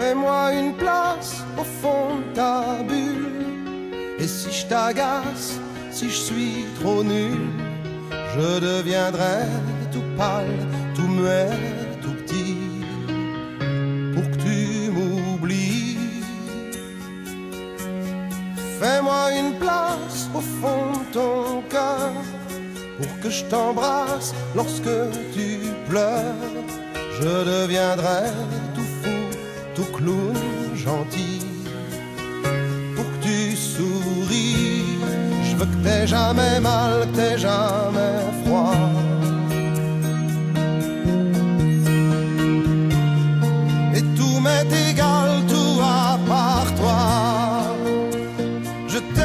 Fais-moi une place au fond de ta bulle. Et si je t'agace, si je suis trop nul, je deviendrai tout pâle, tout muet, tout petit, pour que tu m'oublies. Fais-moi une place au fond de ton cœur, pour que je t'embrasse lorsque tu pleures. Je deviendrai tout fou, tout clown, gentil, pour que tu souris. Je veux que t'aies jamais mal, que t'aies jamais froid. Et tout m'est égal, tout à part toi. Je t'aime.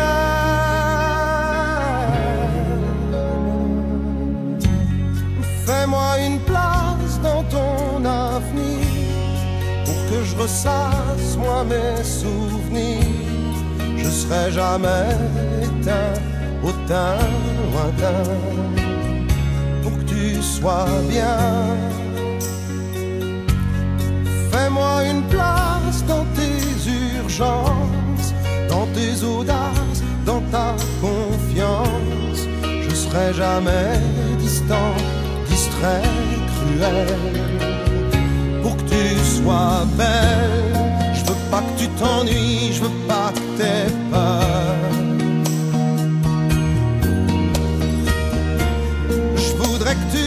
Fais-moi une place dans ton avenir, pour que je ressasse moi mes souvenirs. Je serai jamais éteint au teint lointain, pour que tu sois bien. Fais-moi une place dans tes urgences, dans tes audaces, dans ta confiance. Je serai jamais distant, distrait, cruel, pour que tu sois belle. Je veux pas que tu t'ennuies, je veux pas que t'aies peur. Je voudrais que tu